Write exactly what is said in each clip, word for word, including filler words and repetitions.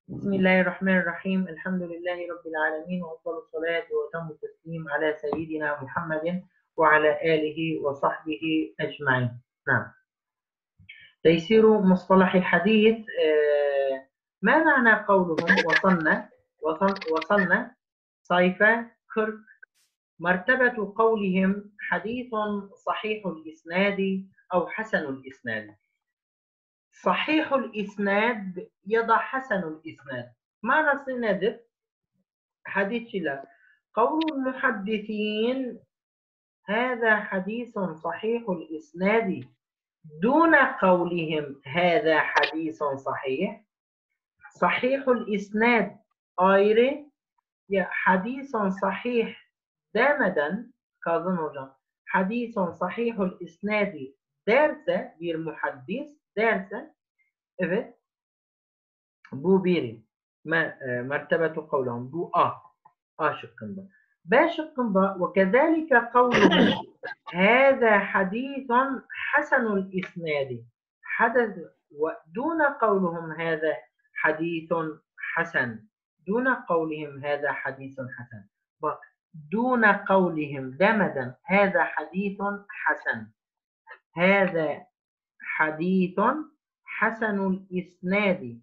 Bismillahirrahmanirrahim. Elhamdülillahi Rabbil alemin. Ve afdalu salatu ve temmu teslim ala seyyidina Muhammedin ve ala alihi ve sahbihi ecmain. Naam. Teysiru mustalahil hadith. Ma ma'na kavluhum vasalna vasalna sayfa kırk mertebetu kavlihim hadithun sahihul isnadi ev hasenul isnadi. Sahihul isnad ya da hasenul isnad. Manası nedir? Hadisçiler. Kavlul muhaddisin hâzâ hadîsun sahihul isnadi dûne kavlihim hâzâ hadîsun sahih. Sahihul isnad ayrı ya hadîsun sahih demeden Kazım hocam hadîsun sahihul isnadi derse bir muhaddis derse evet bu biri mertebetu kavlahum bu A A şıkkında. B şıkkında ve kezalike kavluhum hâzâ hadîthun hasenul isnâdi hadâ ve dûne kavluhum hâzâ hadîthun hasen dûne kavlihim hâzâ hadîthun hasen. Bak dûne kavlihim demeden hâzâ hadîthun hasen hâzâ hadîthun hasenul isnâdi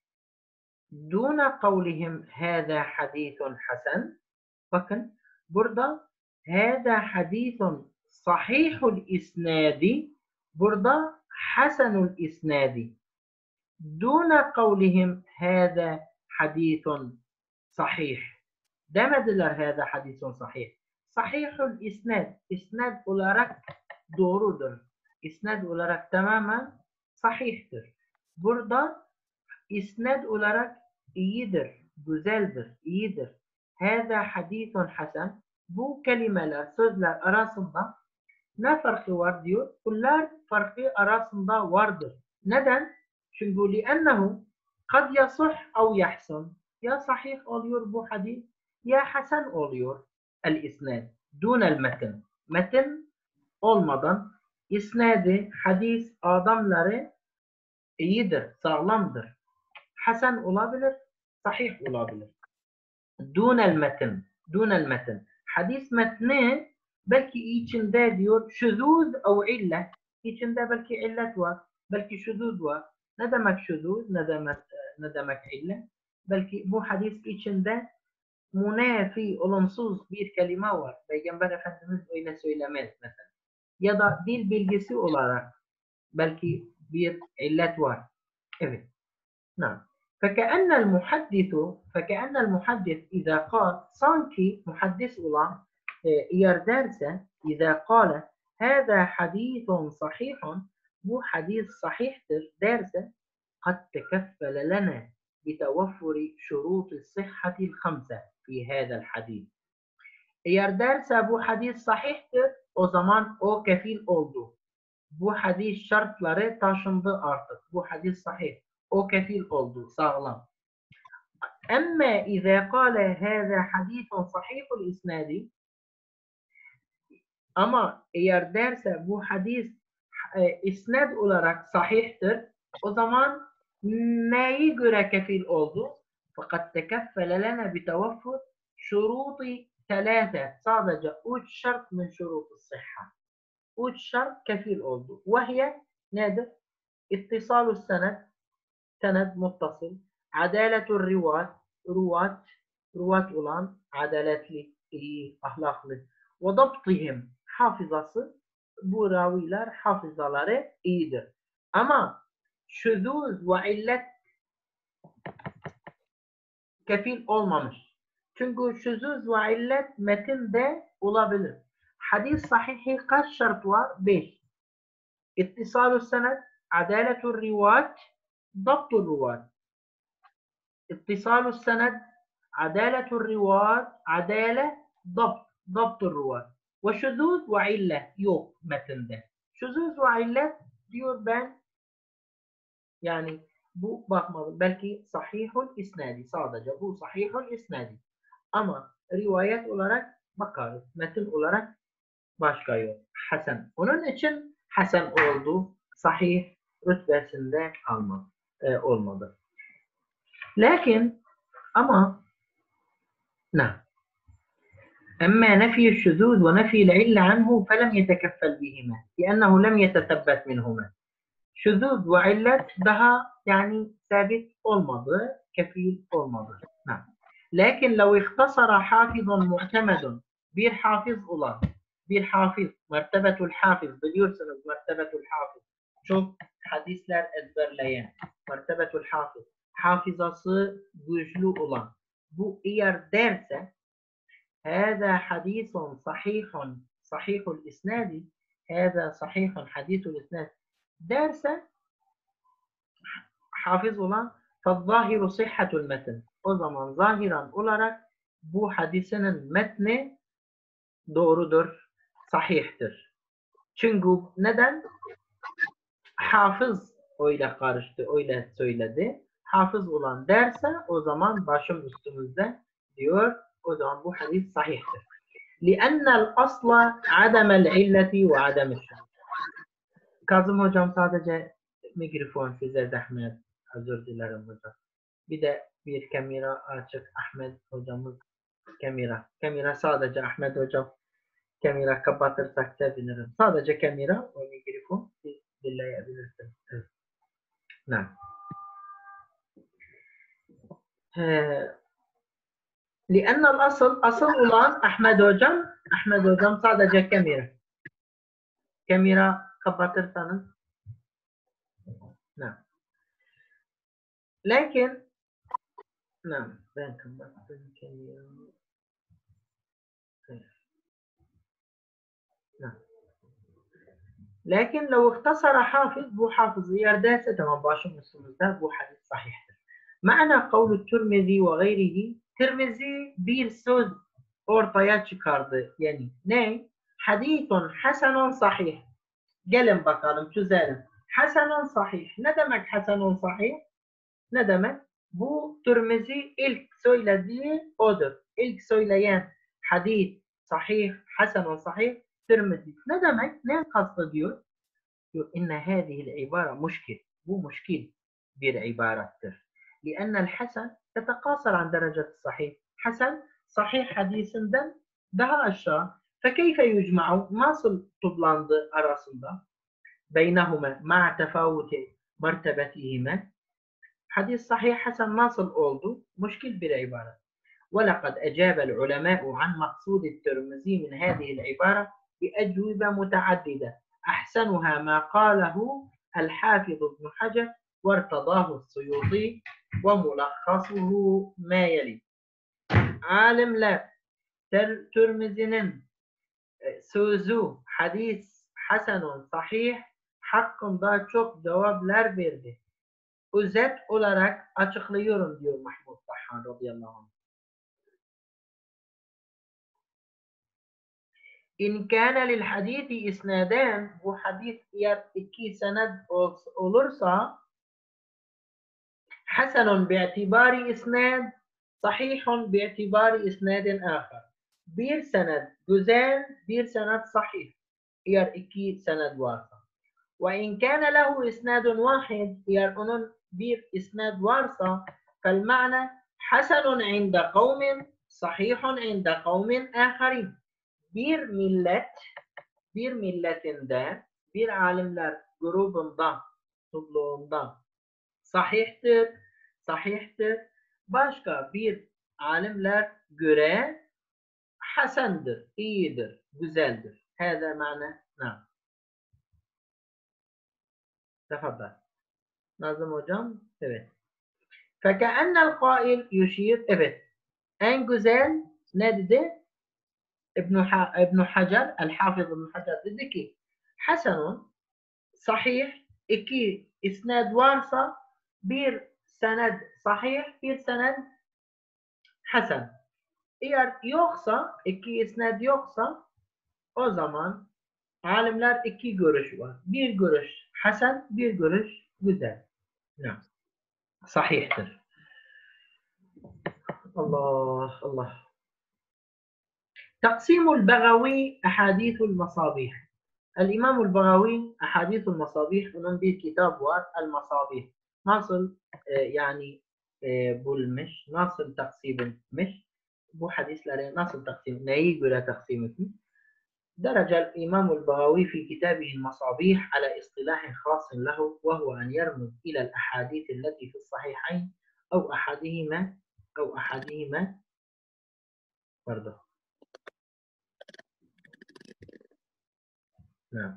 dûne kavlihim hâzâ hadîthun hasen. Bakın burada hâzâ hadîthun sahihul isnâdi burada hasenul isnâdi dûne kavlihim hâzâ hadîthun sahih demediler hâzâ hadîthun sahih. Sahihul isnad isnad olarak doğrudur. İsnad olarak tamamen sahihtir. Burada isnad olarak iyidir, güzeldir, iyidir. Hâzâ hadîthun hasen. Bu kelimeler, sözler arasında ne farkı var diyor? Bunlar farkı arasında vardır. Neden? Çünkü li'ennehu kad yasuh ev yahsun. Ya sahih oluyor bu hadis, ya hasen oluyor el-isnad. Dûnel metin. Metin olmadan isnadi, hadis adamları iyidir, sağlamdır. Hasen olabilir, sahih olabilir. Dûnel metin. Dûnel metin. Hadis metni belki içinde diyor şuzuz ev ille. İçinde belki illet var, belki şuzuz var. Ne demek şuzuz, ne demek ne demek ille? Belki bu hadis içinde münafi, olumsuz bir kelime var. Peygamber Efendimiz öyle söylemez mesela. Ya da dil bilgisi olarak belki bir illet var. Evet. نعم. فكأن المحدث فكأن المحدث إذا قال sanki muhaddis olan eğer derse إذا قال هذا حديث صحيح bu hadis sahihtir derse قد تكفل لنا بتوفر شروط الصحة الخمسة في هذا الحديث. Eğer derse bu hadis sahihtir o zaman o kefil oldu. Bu hadis şartları taşındı artık. Bu hadis sahih. O kefil oldu, sağlam. Emme izâ kâle hâzâ hadîthun sahîhul isnâdi ama eğer derse bu hadis e, isnad olarak sahihtir o zaman neye göre kefil oldu? Fakat tekeffele lena bitevaffur şuruti telâfe sadece üç şart min şurutu sıhha. Üç şart kefil oldu. Vahye nedir? İttisalu sened sened muttasıl, adaletur rivat, ruvat, ruvat olan, adaletli, iyi, ahlaklı. Ve dabtihim, hafızası, bu raviler hafızaları iyidir. Ama şuzuz ve illet kefil olmamış. Çünkü şuzuz ve illet metinde olabilir. Hadis sahihi kaç şart var? Beş. İttisalu sened, adaletur rivat, ضبط الرواة. اتصال السند عدالة الرواة عدالة ضبط ضبط الرواة وشذوذ وعلة yok metinde. Şuzuz ve illet diyor ben yani bu bakmadım. Belki sahihul isnadi sadece bu sahihul isnadi. Ama rivayet olarak bakarız. Metin olarak başka yok. Hasan. Onun için hasan oldu. Sahih rütbesinde kalmadı. E, olmadı. لكن أما نعم أما نفي الشذوذ ونفي العلة عنه فلم يتكفل بهما لأنه لم يتثبت منهما. شذوذ وعلة بها يعني ثابت olmadı, kefil olmadı. نعم. Lakin لو اختصر حافظ معتمد bir hafız olan, bir hafız, mertebetul hafız, biliyorsunuz mertebetul hafız, çok hadisler ezberleyen, mertebetul hafız, hafızası güçlü olan, bu eğer derse, هذا حديث صحيح صحيح الإسناد هذا صحيح حديث الإسناد derse hafız olan فالظاهر صحة المتن. O zaman zahiren olarak bu hadisinin metni doğrudur, sahihtir. Çünkü neden? Hafız öyle karıştı, öyle söyledi. Hafız olan derse o zaman başım üstümüzde diyor, o zaman bu hadis sahihtir. لِأَنَّ الْأَصْلَ عَدَمَ الْعِلَّةِ وَعَدَمِ الشُّذُوذِ. Kazım hocam sadece mikrofon size zahmet. Özür dilerim hocam. Bir de bir kamera açık. Ahmet hocamız kamera. Kamera sadece Ahmet hocam. Kamera kapatırsak sevinirim. Sadece kamera ve mikrofon siz dinleyebilirsiniz. Evet. Ne? لأن الأصل أصل olan Ahmet hocam. Ahmet hocam sadece kamera. Kamera kapatırsanız. Ne? Lakin نعم ben kapattım kamerayı. نعم لكن لو اختصر حافظ bu hafız yerdeyse tamam başım üstümüzde bu hadis sahihtir. Ma'na kavlu Tirmizi ve gayrihi, Tirmizi bir söz ortaya çıkardı. Yani ne? Hadisun hasenun sahih. Gelin bakalım çözelim. Hasenun sahih. Ne demek hasenun sahih? Ne demek? Bu Tirmizi ilk söylediği odur. İlk söyleyen hadis sahih, hasenun sahih Tirmizi. Ne demek? Ne kastediyor? Diyor inne hâzihil ibara muşkil. Bu muşkil bir ibarattır. لأن الحسن تتقاصر عن درجة الصحيح. Hasan sahih hadisinden daha aşağı. فكيف يجمع? Nasıl toplandı arasında? بينهما مع تفاوت مرتبتهما. Hadis sahih hasan nasıl oldu? Muşkil bir ibaret. وَلَقَدْ أَجَابَ الْعُلَمَاءُ عَنْ مَقْصُودِ التِّرْمِذِي مِنْ هَذِهِ الْعِبَارَةِ بِأَجْوِبَةٍ مُتَعَدِّدَةٍ أحسنها ما قاله الحافظ ابن حجر وارتضاه السيوطي وملخصه ما يلي. Alimler Tirmizi'nin sözü hadis hasenun sahih hakkında çok cevaplar verdi. Özet olarak açıklıyorum diyor Mahmud Tahhan radıyallahu anh. İn kana lil hadisi isnadan, bu hadis eğer iki sened olursa hasenun bi'tibari isnad, sahihun bi'tibari isnadin ahar. Bir sened güzel, bir sened sahih. Eğer iki sened varsa. Ve in kana lehu isnadun vahid, eğer onun bir isnad varsa, fel ma'na hasenun inda kavmin, sahihun inda kavmin aharin. Bir millet, bir milletinde, bir alimler grubunda, topluluğunda sahihtir, sahihtir. Başka bir alimler göre hasendir, iyidir, güzeldir. Hâzâ ma'na nam. Tefadal. Nazım hocam, evet. Fekâennel kâil yuşir, evet. En güzel ne dedi? İbn İbn Hacer, El-Hafız İbn Hacer dedi ki hasenun sahih, iki isnad varsa bir sened sahih, bir sened hasen. Eğer yoksa, iki isnad yoksa o zaman alimler iki görüş var. Bir görüş hasen, bir görüş güzel. Ne? Sahihtir. Allah Allah. تقسيم البغوي أحاديث المصابيح. الإمام البغوي أحاديث المصابيح onun bir kitap var El Masabih. Nasıl e, yani e, bulmuş. Nasıl taksim etmiş? Bu hadisleri nasıl taksim, neye göre taksim etmiş? درج الإمام البغوي في كتابه المصابيح على اصطلاح خاص له وهو أن يرمز إلى الأحاديث التي في الصحيحين أو أحدهما أو أحدهما برضه. نعم.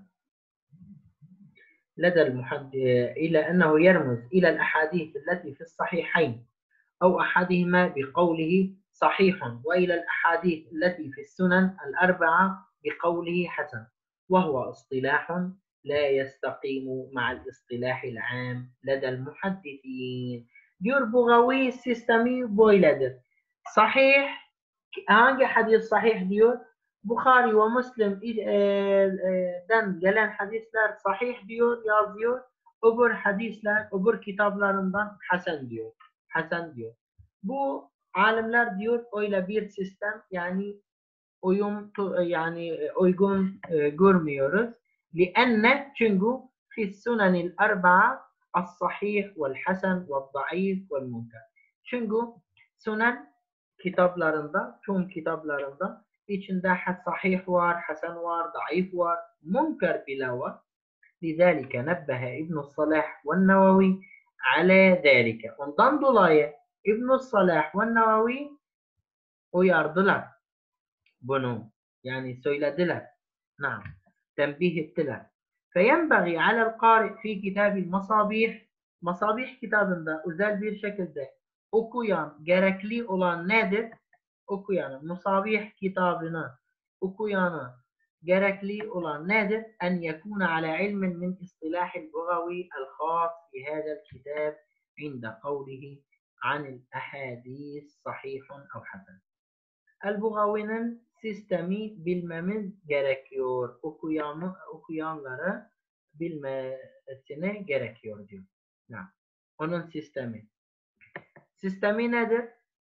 لدى المحدث إلى أنه يرمز إلى الأحاديث التي في الصحيحين أو أحدهما بقوله صحيح وإلى الأحاديث التي في السنن الأربعة بقوله حسن وهو اصطلاح لا يستقيم مع الاصطلاح العام لدى المحدثين. diyor Bugavi sistemi böyledir. Sahih, hangi hadis sahih diyor? Bukhari ve Müslim den gelen hadisler sahih diyor, yazıyor. Öbür hadisler, öbür kitaplarından hasen diyor. Hasen diyor. Bu alimler diyor öyle bir sistem yani uyum yani uygun e, görmüyoruz. لأن çünkü في السنن الأربعة الصحيح والحسن والضعيف والمنكر. Çünkü sunan kitaplarında, tüm kitaplarında içinde sahih var, hasan var, zayıf var, münker bile var. لذلك نبه ابن الصلاح والنووي على ذلك. Ondan dolayı İbn Salah ve Nevevi uyardılar bunu. Yani söylediler. Naam. Tembih ettiler. فينبغي على القارئ في كتاب المصابيح Masabih kitabında özel bir şekilde okuyan, gerekli olan nedir? Okuyanın, Musabih kitabını okuyanı gerekli olan nedir? En yekuna ala ilmin min istilahil bugavi el khas fi hadal kitab inda kavlihi anil ahadis sahihun ev hasen. El-Bugavi'nin sistemi bilmemiz gerekiyor. Okuyan, okuyanları bilmesine gerekiyor diyor. Yani, onun sistemi. Sistemi nedir?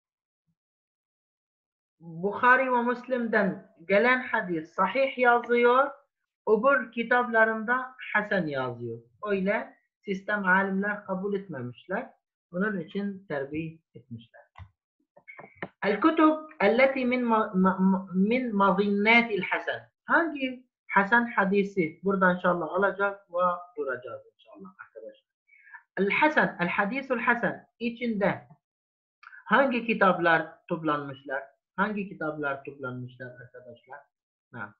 Bukhari ve Müslim'den gelen hadis sahih yazıyor. Öbür kitaplarında hasen yazıyor. Öyle sistem alimler kabul etmemişler. Onun için terbiye etmişler. El-Kutub elleti min min mazinnat el-hasan. Hangi hasan hadisi? Burada inşallah alacağız ve duracağız inşallah arkadaşlar. El-Hasan, el-Hadisul Hasan içinde hangi kitaplar toplanmışlar? Hangi kitaplar toplanmışlar arkadaşlar? Ha.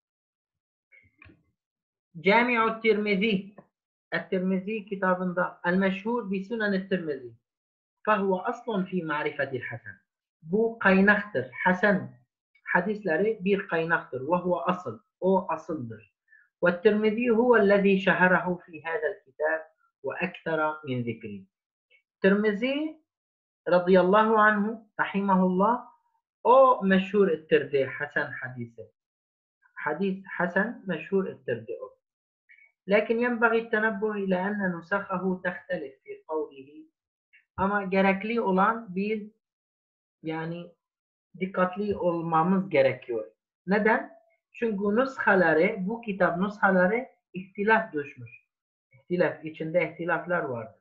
Cami'u Tirmizi. El-Tirmizi kitabında el-meşhur bi Sunan Tirmizi. Fehuve aslun fi ma'rifetil hasan. Bu kaynaktır. Hasan hadisleri bir kaynaktır. Ve huve asıl. O asıldır. Ve Tirmizi huvellezî şeherahu fi hâzel kitab ve ekthera min zikri. Tirmizi radıyallahu anhu rahimahullah o meşhur ettirdi Hasan hadisi. Hadis Hasan meşhur ettirdi o. Lakin yenbagî tenebbuh ile enne nusakhahu tehtelif fi kavlihi. Ama gerekli olan bir yani dikkatli olmamız gerekiyor. Neden? Çünkü nushaları, bu kitap nushaları ihtilaf düşmüş. İhtilaf, içinde ihtilaflar vardır.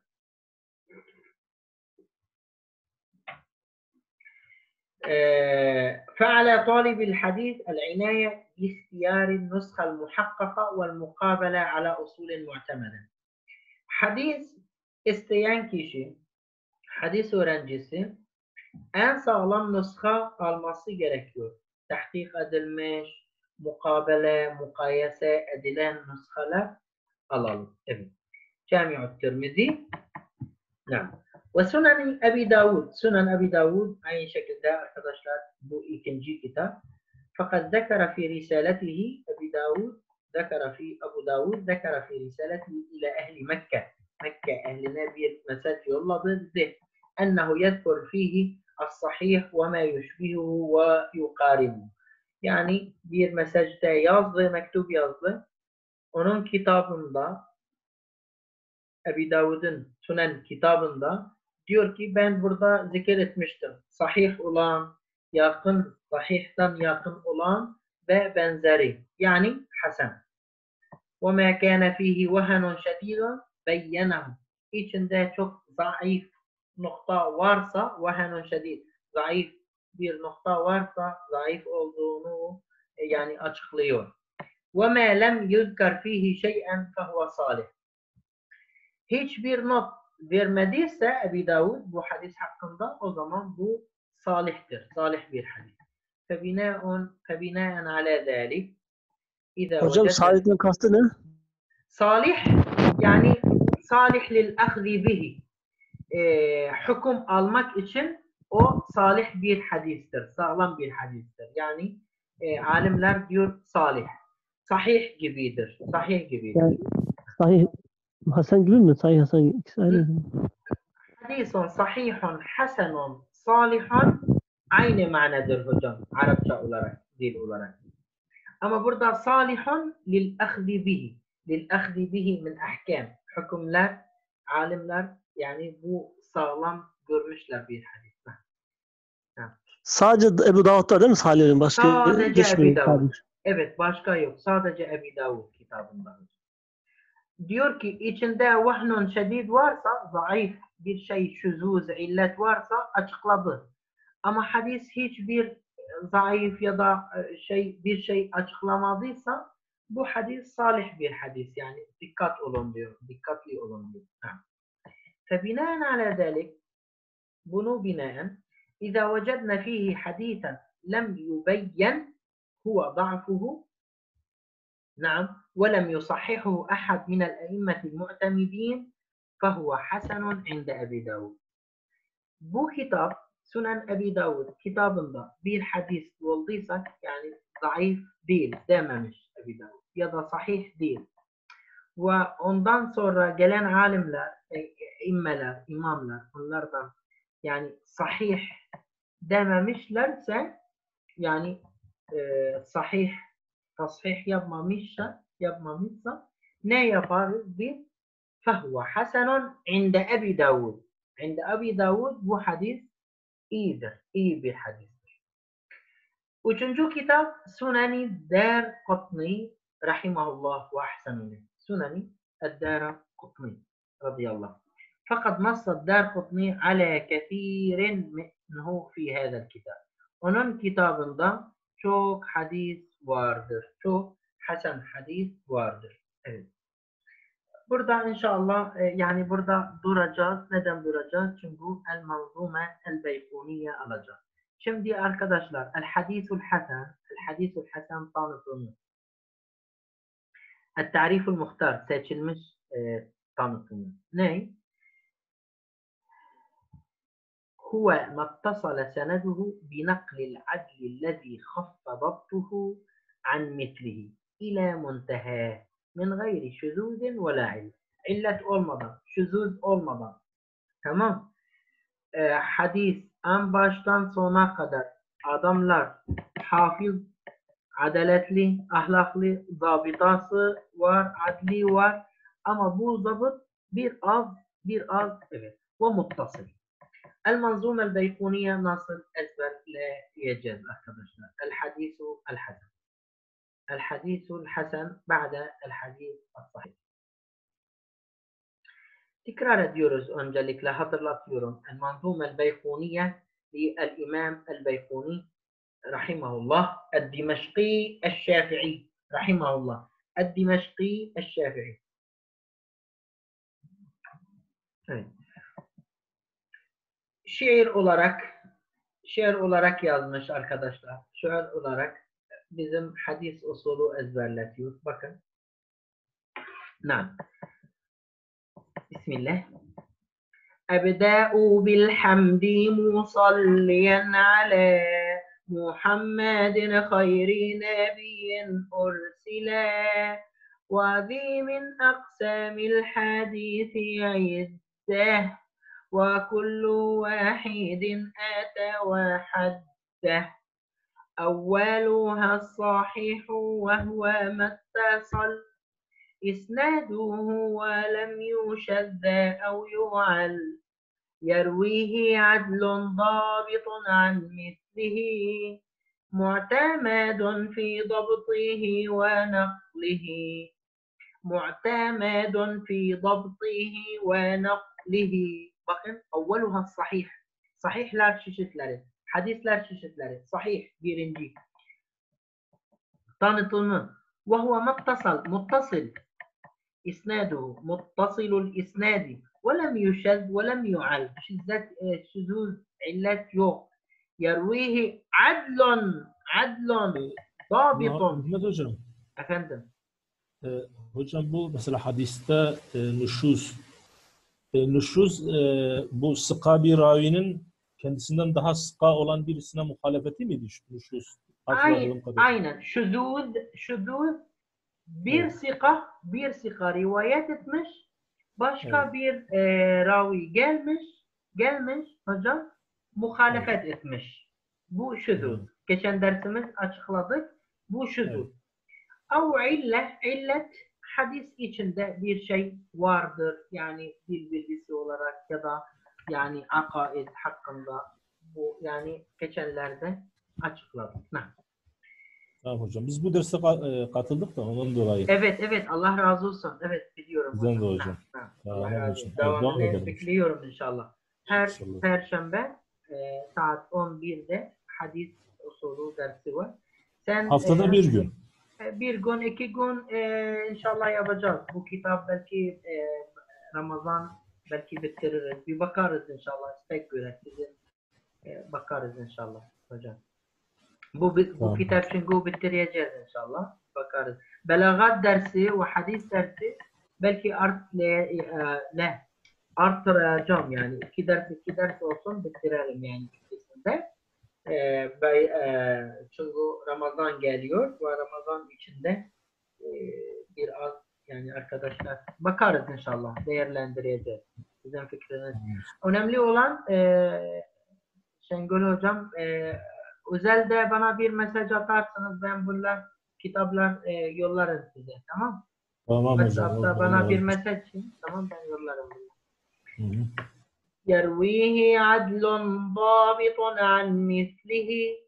فعلى طالب الحديث العناية باختيار النسخة المحققة والمقابلة على أصول معتمدة. Hadis isteyen kişi, hadis öğrencisi en sağlam nüsha alması gerekiyor. Tahkik edilmiş, mukabele, mukayese edilen nüshalar alalım. Evet. Cami'u Tirmizi. Naam. Ve Sunan Ebi Davud. Sunan Ebi Davud aynı şekilde arkadaşlar bu ikinci kitap. Fakat zekara fi risaletihi Ebi Davud zekara fi Ebu Davud zekara fi risaletihi ile ehli Mekke. Mekke ehline bir mesaj yolladı. Dedi ennehu yezkur fihi as-sahih ve ma yushbihuhu ve yuqaribuhu. Yani bir mesajda yazdı, mektup yazdı. Onun kitabında Ebi Davud'un Sunan kitabında diyor ki ben burada zikir etmiştim. Sahih olan, yakın, sahihten yakın olan ve benzeri. Yani hasen. وَمَا كَانَ فِيهِ وَهَنٌ شَدِيدٌ بَيَّنَهُ. İçinde çok zayıf nokta varsa vahenun şedid, zayıf bir nokta varsa zayıf olduğunu e, yani açıklıyor. وَمَا لَمْ يُذْكَرْ ف۪يهِ شَيْئًا فَهُوَ صَالِحٌ. Hiçbir not vermediyse Ebi Davud bu hadis hakkında, o zaman bu salihtir. Salih bir hadis. فَبِنَاءٌ فَبِنَاءً عَلَى ذَٰلِكَ اِذَا Hocam وَجَدْنَا salihten kastı ne? Salih yani salih lil ahzi bihi. Ee, hüküm almak için o salih bir hadistir. Sağlam bir hadistir. Yani e, alimler diyor salih. Sahih gibidir. Sahih gibidir. Yani sahih Hasan gibi mi? Sahih Hasan ikisi aynı. Hadisun sahihun hasenun salihun aynı manadır hocam. Arapça olarak, dil olarak. Ama burada salihun lil ahzi bihi. Lil ahzi bihi min ahkam. Hükümler, alimler yani bu sağlam görmüşler bir hadiste. Sadece Ebu Davud'da değil mi Salih'in? Başka Sadece geçmiyor. Ebi Davud. Evet, başka yok. Sadece Ebi Davud kitabında. Diyor ki içinde vahnun şedid varsa, zayıf bir şey, şuzuz, illet varsa açıkladı. Ama hadis hiçbir zayıf ya da şey bir şey açıklamadıysa bu hadis salih bir hadis. Yani dikkat olun diyor. Dikkatli olun diyor. فبناء على ذلك bunu binaen إذا وجدنا فيه حديثا لم يبين هو ضعفه نعم ولم يصححه أحد من الأئمة المعتمدين فهو حسن عند أبي داود. Bu kitap Sunan Ebi Davud kitabında bir hadis bulduysak yani zayıf değil dememiş Ebi Davud ya da sahih değil. Ve ondan sonra gelen alimler, immeler, imamlar onlardan yani sahih dememişlerse yani e, sahih tasih yapmamışsa yapmamışsa ne yaparız biz? Fehuve hasenun inde Ebi Davud. İnde Ebi Davud bu hadis iyidir. İyi bir hadistir. Üçüncü kitap Sunani Daraqutni rahimahullah ve ahsenullah. Sunani Daraqutni radıyallahu. Fakat نص الدارقطني على كثير منه في هذا الكتاب. Onun kitabında çok hadis vardır. Çok hasen hadis vardır. Evet. Burada inşallah e, yani burada duracağız. Neden duracağız? Çünkü el manzume el beyfuniye alacağız. Şimdi arkadaşlar el hadisul hasen el hadisul hasen tanıtımı. El tariful muhtar seçilmiş e, tanıtımı. Ne? هو ما اتصل سنده بنقل العدل الذي خف ضبطه عن مثله إلى منتهاه من غير شذوذ ولا علة. علة olmadan, şuzuz olmadan. Tamam. Ee, hadis en baştan sona kadar adamlar hafız, adaletli, ahlaklı, zabitası var, adli var. Ama bu zabıt bir az, bir az evet. Ve muttasıl. المنظومة البيقونية nasıl ezberleyeceğiz arkadaşlar? الحديث الحسن الحديث الحسن بعد الحديث الصحيح. Tekrar ediyoruz öncelikle hatırlatıyorum. المنظومة البيقونية للإمام البيقوني رحمه الله الدمشقي الشافعي رحمه الله الدمشقي الشافعي. Evet. Şiir olarak şiir olarak yazmış arkadaşlar. Şiir olarak bizim hadis usulü ezberletiyor. Bakın. Nam. Bismillah. Ebda'u bilhamdi musalliyen ala Muhammedin hayri nebiyyin ursila ve zi min aksamil hadisi iddeh وكل واحد أتى وحده أولها الصحيح وهو ما اتصل إسناده ولم يشذ أو يعل يرويه عدل ضابط عن مثله معتمد في ضبطه ونقله معتمد في ضبطه ونقله Bakın evveluha sahih. Sahihler çeşitleri. Hadisler çeşitleri. Sahih birinci. Tanıtımı. Ve huve muttasal. Muttasıl. İsnaduhu. Muttasilul isnadi. Ve lem yuşez ve lem yu'al. Şizzet, şuzuz, illet yok. Yervihi adlun. Adlun. Dabitun. Mehmet Hocam, Efendim. e, hocam bu mesela hadiste e, nüşuz, e, nüşuz e, bu sıka bir ravinin kendisinden daha sıka olan birisine muhalefeti miydi nüşuz? Aynen. Aynen. Şuzuz, şuzuz bir Evet. sika, bir sika rivayet etmiş. Başka Evet. bir e, ravi gelmiş, gelmiş hocam muhalefet etmiş. Bu şuzuz. Evet. Geçen dersimiz açıkladık. Bu şuzuz. Evet. Av illet, illet hadis içinde bir şey vardır. Yani dil bilgisi olarak ya da yani akaid hakkında bu yani geçenlerde açıkladık. Ne? Tamam hocam. Biz bu derse ka- e, katıldık da ondan dolayı. Evet evet Allah razı olsun. Evet biliyorum. Bizden de hocam. Ha, ha. Tamam Allah razı hocam. olsun. Evet, devam Devamını edelim. bekliyorum inşallah. Her İnşallah. Perşembe e, saat on birde hadis usulü dersi var. Sen Haftada e, bir gün. bir gün, iki gün e, inşallah yapacağız. Bu kitap belki e, Ramazan belki bitiririz. Bir bakarız inşallah. İstek göre sizin e, bakarız inşallah hocam. Bu, bu Tamam. kitap çünkü bitireceğiz inşallah. Bakarız. Belagat dersi ve hadis dersi belki art le, e, le artıracağım yani. İki ders iki ders olsun bitirelim yani ikisinde. E, ve, e, çünkü Ramazan geliyor ve Ramazan içinde e, biraz yani arkadaşlar bakarız inşallah. Değerlendireceğiz. Sizin fikriniz. Önemli olan e, Şengül Hocam e, özelde bana bir mesaj atarsanız ben bunlar kitaplar e, yollarım size. Tamam? Tamam hocam. WhatsApp'ta Oldu, bana oldu. bir mesaj için. Tamam ben yollarım. Hı hı. يرويه عدل ضابط عن مثله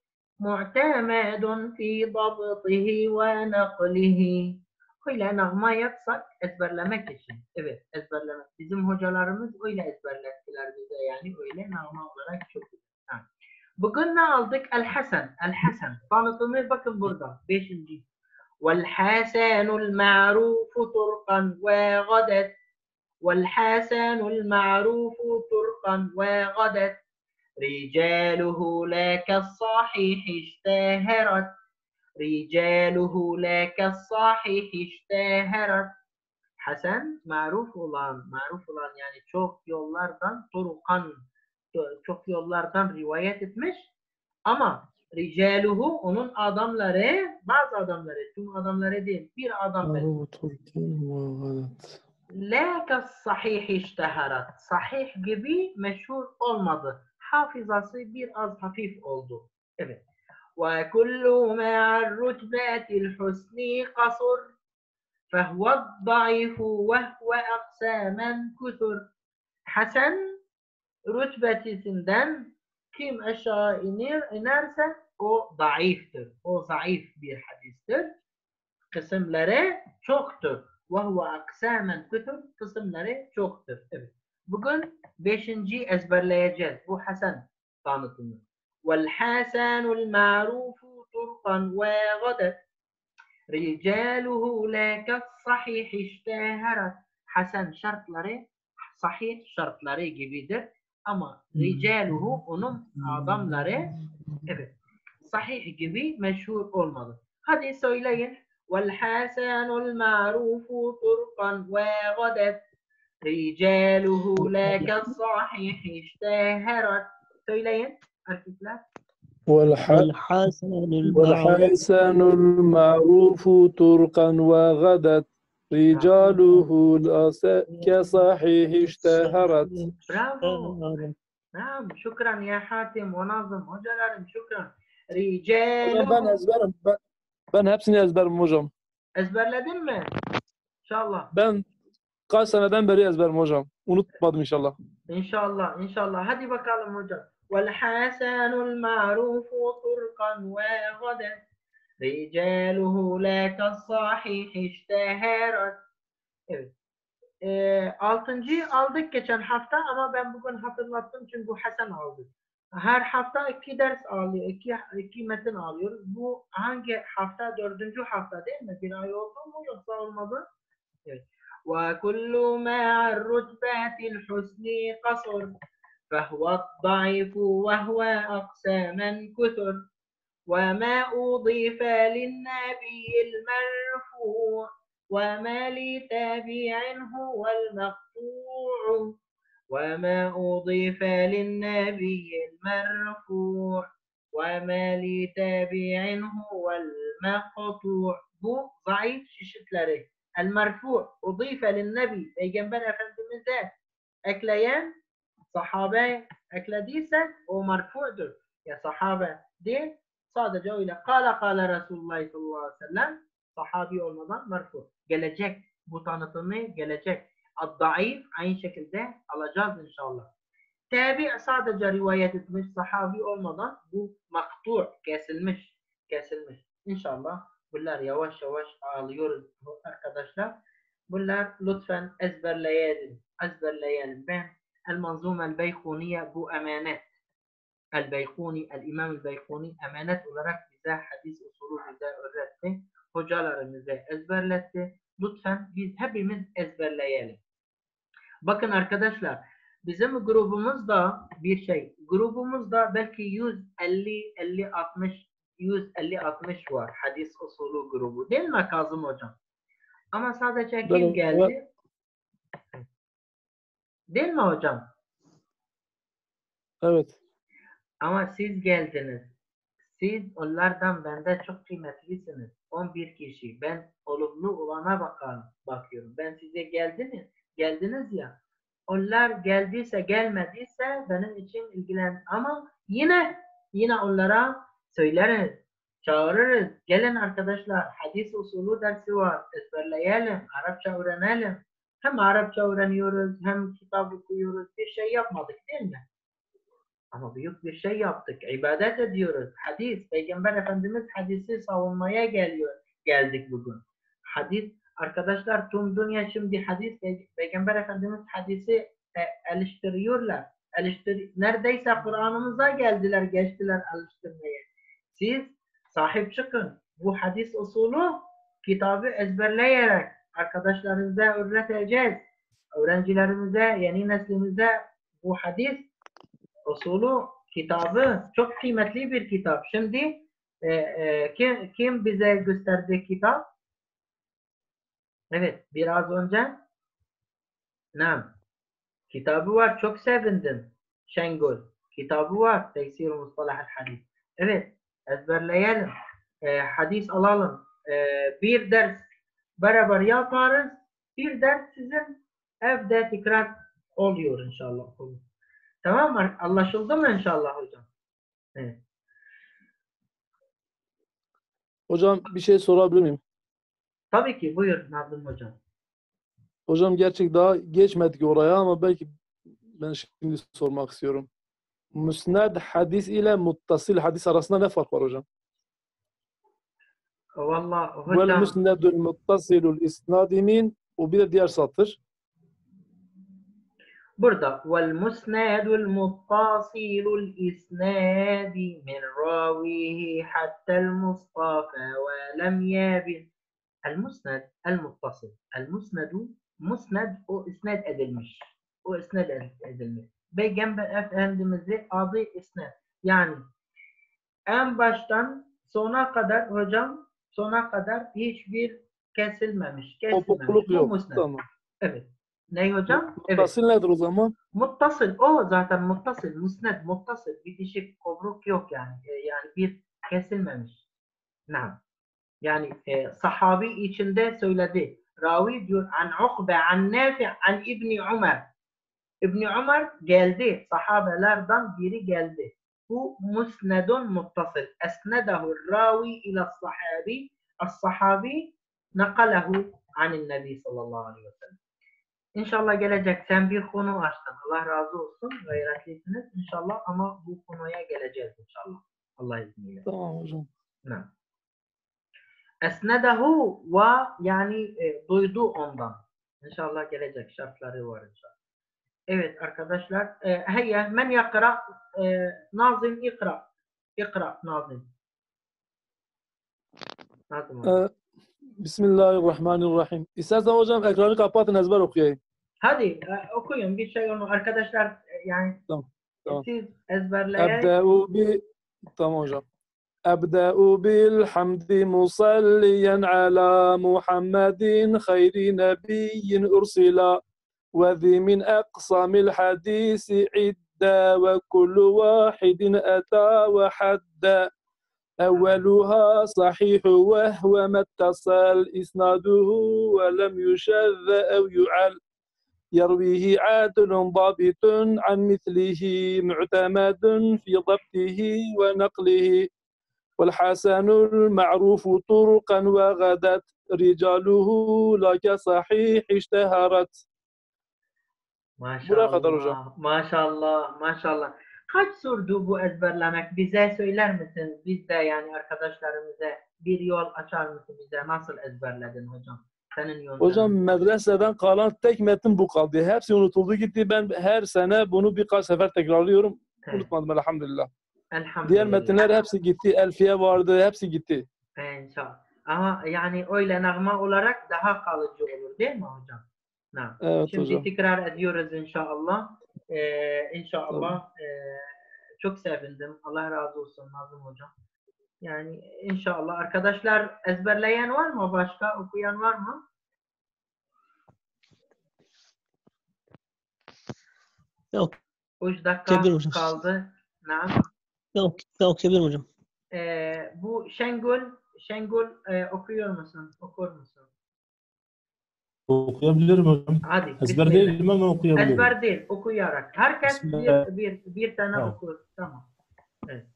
معتمد في ضبطه ونقله. Öyle nağma yapsak ezberlemek için. Evet ezberlemek. Bizim hocalarımız öyle ezberlettiler bize yani öyle nağma olarak çok güzel. Ha. Bugün ne aldık? El-Hasan. El-Hasan. Tanıtımı bakın burada. Beşinci. وَالْحَسَنُ الْمَعْرُوفُ طُرْقًا وَغَدَتْ وَالْحَسَنُ الْمَعْرُوفُ طُرْقًا وَغَدَتْ رِجَالُهُ لَا كَالصَّحِيحِ اشْتَهَرَتْ رِجَالُهُ لَا كَالصَّحِيحِ اشْتَهَرَتْ Hasan maruf olan, maruf olan yani çok yollardan turukan, çok yollardan rivayet etmiş ama ricaluhu onun adamları, bazı adamları, tüm adamları değil, bir adam معروف تركي وغلط. la kas sahih işteharat. Sahih gibi meşhur olmadı. Hafızası biraz hafif oldu. Evet. Ve kullu ma'ar rutbatil husni qasur. فهو الضعيف وهو أقساما كثر. Hasan rütbesinden kim aşağı iner, inerse o zayıftır. O zayıf bir hadistir. Kısımları çoktur. وهو أقساما كثر. Kısımları çoktur. Evet. Bugün beşinci ezberleyeceğiz. Bu Hasan tanıtımı. وَالْحَسَنُ الْمَعْرُوفُ طُرْقًا وَغَدَتْ Ricaluhu la kas-sahih işteharat. Hasan şartları sahih şartları gibidir. Ama ricaluhu onun adamları evet sahih gibi meşhur olmalı. Hadi söyleyin. Vel hasanul ma'rufu turqan ve gadet. Ricaluhu la kas-sahih işteharat. Söyleyin erkekler. والح... والحسن المعروف والحسن المعروف طرقا وغدت رجاله الأس- كصحيح اشتهرت. Bravo. Naam, şükran ya Hatim ve Nazım. Hocalarım şükran. Ricaluhu. Ben ezberim. Ben, ben hepsini ezberim hocam. Ezberledin mi? İnşallah. Ben kaç seneden beri ezberim hocam. Unutmadım inşallah. İnşallah, inşallah. Hadi bakalım hocam. Vel hasanul ma'rufu turqan ve gaden. Ricaluhu la kas-sahih işteharat. Evet. e, altıncıyı aldık geçen hafta ama ben bugün hatırlattım çünkü bu Hasan aldı. Her hafta iki ders alıyor, iki, iki metin alıyoruz. Bu hangi hafta? Dördüncü hafta değil mi? Bir ay oldu mu yoksa olmadı? Evet. وَكُلُّ مَا الرُّتْبَةِ الْحُسْنِ قَصُرْ فَهُوَ الضَّعِيفُ وَهُوَ أَقْسَامًا كُثُرْ وَمَا أُضِيفَ لِلنَّبِيِّ الْمَرْفُوعُ وَمَا لِتَابِعٍ هُوَ الْمَقْطُوعُ وَمَا أُضِيفَ لِلنَّبِيِّ الْمَرْفُوعُ وَمَا لِتَابِعٍ هُوَ الْمَقْطُوعُ. Bu zayıf çeşitleri. El-merfu' udife lin-nebi, Peygamber Efendimiz'e ekleyen sahabe eklediyse o merfu'dur. Ya sahabe değil, sadece öyle kâle kâle Resulullah sallallahu aleyhi ve sellem, sahabi olmadan merfu. Gelecek, bu tanıtımı gelecek. Ad-daif aynı şekilde alacağız inşallah. Tabi sadece rivayet etmiş, sahabi olmadan bu maktu' kesilmiş, kesilmiş. İnşallah bunlar yavaş yavaş alıyoruz arkadaşlar. Bunlar lütfen ezberleyelim, ezberleyelim. Ben El-Manzume El-Beykuniye bu emanet. El-Beykuni, El-İmam El-Beykuni emanet olarak bize hadis usulü bize öğretti. Hocalarımıza ezberletti. Lütfen biz hepimiz ezberleyelim. Bakın arkadaşlar, bizim grubumuzda bir şey, grubumuzda belki yüz elli elli altmış yüz elli altmış var hadis usulü grubu. Değil mi Kazım hocam? Ama sadece kim geldi? Değil mi hocam? Evet. Ama siz geldiniz. Siz onlardan bende çok kıymetlisiniz. on bir kişi. Ben olumlu olana bakarım, bakıyorum. Ben size geldiniz, geldiniz ya. Onlar geldiyse gelmediyse benim için ilgilen. Ama yine yine onlara söyleriz, çağırırız. Gelin arkadaşlar, hadis usulü dersi var. Ezberleyelim, Arapça öğrenelim. Hem Arapça öğreniyoruz, hem kitap okuyoruz. Bir şey yapmadık değil mi? Ama büyük bir şey yaptık. İbadet ediyoruz. Hadis, Peygamber Efendimiz hadisi savunmaya geliyor. Geldik bugün. Hadis, arkadaşlar tüm dünya şimdi hadis, Peygamber Efendimiz hadisi e, eleştiriyorlar. Eleştir, neredeyse Kur'an'ımıza geldiler, geçtiler eleştirmeye. Siz sahip çıkın. Bu hadis usulü kitabı ezberleyerek arkadaşlarımıza öğreteceğiz. Öğrencilerimize, yeni neslimize bu hadis usulü kitabı çok kıymetli bir kitap. Şimdi e, e, kim, kim bize gösterdi kitap? Evet, biraz önce Nam. Kitabı var. Çok sevindim. Şengül. Kitabı var. Teysir-i Mustalah Hadis. Evet, ezberleyelim. E, hadis alalım. E, bir ders beraber yaparız. Bir ders sizin evde tekrar oluyor inşallah. Tamam mı? Anlaşıldı mı inşallah hocam? Evet. Hocam bir şey sorabilir miyim? Tabii ki. Buyur Nazım hocam. Hocam gerçek daha geçmedik oraya ama belki ben şimdi sormak istiyorum. Müsned hadis ile muttasil hadis arasında ne fark var hocam? Vallahi Vel hocam müsnedül muttasilul isnadi min, o bir de diğer satır. burada vel musnedul muttasilul isnadi min ravihi hattel mustafa ve lem yabin. El musned el muttasil. El musnedu musned o isnad edilmiş. O isnad edilmiş. Peygamber Efendimiz'e adı isnad. Yani en baştan sona kadar hocam sona kadar hiçbir kesilmemiş. Kesilmemiş. Kopukluk Bu yok. musned. Tamam. Evet. Ne hocam? Evet. Muttasil nedir o zaman? Muttasıl. O zaten muttasıl. Musned muttasıl. Bitişik kobruk yok yani. E, yani bir kesilmemiş. Nam. Yani e, sahabi içinde söyledi. Ravi diyor an Ukbe, an Nafi, an İbni Umar. İbni Umar geldi. Sahabelerden biri geldi. Bu musnedun muttasıl. Esnedehu ravi ila sahabi. As-sahabi nakalehu anin nebi sallallahu aleyhi ve sellem. İnşallah gelecek. Sen bir konu açtın. Allah razı olsun. Gayretlisiniz inşallah ama bu konuya geleceğiz inşallah. Allah izniyle. Tamam hocam. Ne? Esnedehu ve yani e, duydu ondan. İnşallah gelecek şartları var inşallah. Evet arkadaşlar. E, heyya men yakra e, Nazım ikra. İkra Nazım. Nazım hocam. Ee, Bismillahirrahmanirrahim. İstersen hocam ekranı kapatın, ezber okuyayım. Hadi e, okuyun bir şey onu arkadaşlar e, yani Tamam. Tamam. siz ezberleyin. Ebde'u bi... Tamam hocam. Ebde'u bilhamdi musalliyen ala Muhammedin hayri nebiyyin ursila ve zi min aqsamil hadisi idda ve kullu vahidin ata ve hadda. أولها صحيح وهو ما اتصل إسناده ولم يشذ أو يعل يرويه عادل ضابط عن مثله معتمد في ضبطه ونقله والحسن المعروف طرقا وغدت رجاله لك صحيح اشتهرت. Buraya kadar hocam. Maşallah, maşallah, maşallah. Kaç sordu bu ezberlemek? Bize söyler misin? Biz de yani arkadaşlarımıza bir yol açar mısın bize? Nasıl ezberledin hocam? Senin yöntemin. Hocam medreseden kalan tek metin bu kaldı. Hepsi unutuldu gitti. Ben her sene bunu birkaç sefer tekrarlıyorum. Evet. Unutmadım elhamdülillah. Elhamdülillah. Diğer metinler hepsi gitti. Elfiye vardı. Hepsi gitti. İnşallah. Ama yani öyle nağme olarak daha kalıcı olur değil mi hocam? Ha. Evet Şimdi hocam. tekrar ediyoruz inşallah. Ee, inşallah e, çok sevindim. Allah razı olsun Nazım hocam. Yani inşallah arkadaşlar ezberleyen var mı? Başka okuyan var mı? Yok. üç dakika Okuyabilirim hocam. kaldı. Naam. Yok, ben okuyabilirim hocam. Ee, bu Şengül, Şengül e, okuyor musun? Okur musun? Okuyabilirim hocam. Hadi. Ezber bismillah. değilim ama okuyabilirim. Ezber değil, okuyarak. Herkes bir, Bismillah. bir, bir tane Tamam. okur. Tamam. Evet.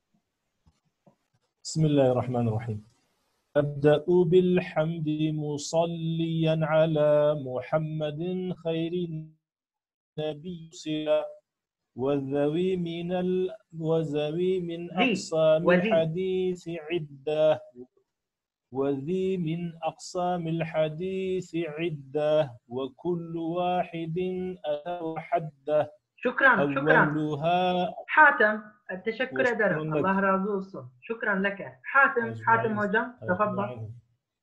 Bismillahirrahmanirrahim. Ebde'u bilhamdi musalliyen ala Muhammedin hayrin nebiyyusila وذوي من ال وذوي من أقسام وذي. الحديث عدة وذي من أقسام الحديث عدة وكل واحد أتى وحده Şükran, şükran. أولها Hatem, teşekkür ederim. وشكراً لك. Allah razı olsun. Şükran leke. Hatem, Hatem hocam. Tefaddal. أجمعين.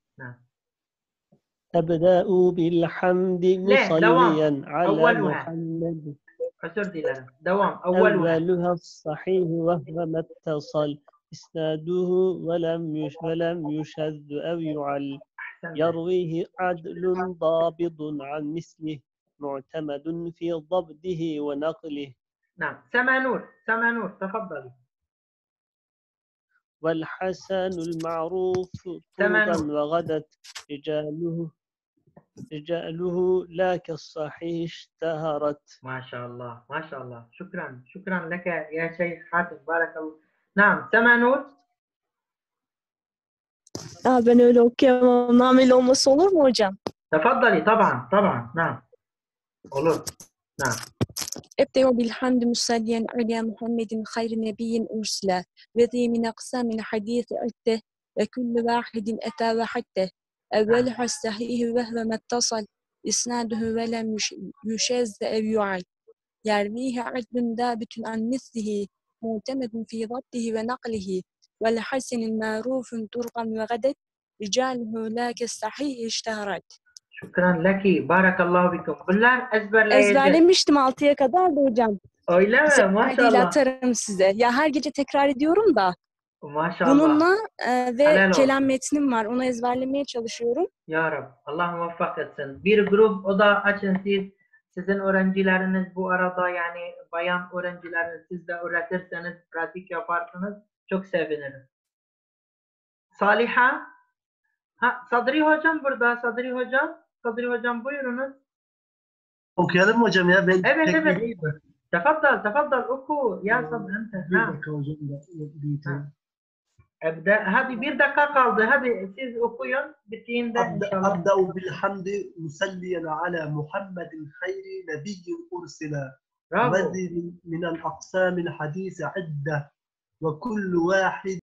أبدأ بالحمد مصليا على أولها. محمد Özür dilerim. Devam. Evveluha. أولها الصحيح وهو ما اتصل إسناده ولم يش ولم يشذ أو يعل يرويه عدل ضابط عن مثله معتمد في ضبطه ونقله. نعم. سمانور. سمانور. تفضلي. والحسن المعروف طرقا وغدت رجاله رجاله لا كالصحيح اشتهرت. ما شاء الله ما شاء الله. شكرا شكرا لك يا شيخ حاتم بارك الله. نعم سمانور. Aa, ben öyle okuyamam. Nameli olması olur mu hocam? تفضلي طبعا طبعا نعم. olur. نعم. أبدأ بالحمد مصليا على محمد خير نبي أرسل وذي من أقسام الحديث عدة وكل واحد أتى وحده أولها الصحيح وهو ما اتصل إسناده ولم يشاذ أو يعل يرويه عدل ضابط عن مثله معتمد في ضبطه ونقله والحسن المعروف طرقا وغدت رجاله لا كالصحيح اشتهرت. Şükran leki. Barakallahu bikum. Bunlar ezberleyeceğiz. Ezberlemiştim altıya kadar da hocam. Öyle mi? Değil Maşallah. atarım size. Ya her gece tekrar ediyorum da. Maşallah. Bununla e, ve Helal olsun. kelam metnim var. Onu ezberlemeye çalışıyorum. Ya Rab. Allah muvaffak etsin. Bir grup o da açın siz. Sizin öğrencileriniz bu arada yani bayan öğrencileriniz siz de öğretirseniz, pratik yaparsınız. Çok sevinirim. Saliha. Ha, Sadri hocam burada. Sadri hocam. Sadri hocam buyurunuz. Okuyalım mı hocam ya? Ben Evet pek evet. bilmiyorum da. Tefaddal tefaddal oku. Ya Sadri. Bir Ha. dakika hocam da büyüteyim. Ebde. Hadi bir dakika kaldı. Hadi siz okuyun. Bittiğinde inşallah. Abda'u bilhamdi musalliyen ala Muhammedin hayri nebiyyin ursila. Bravo. Ve min el aksâmil hadîsi idde. Ve kullu vâhid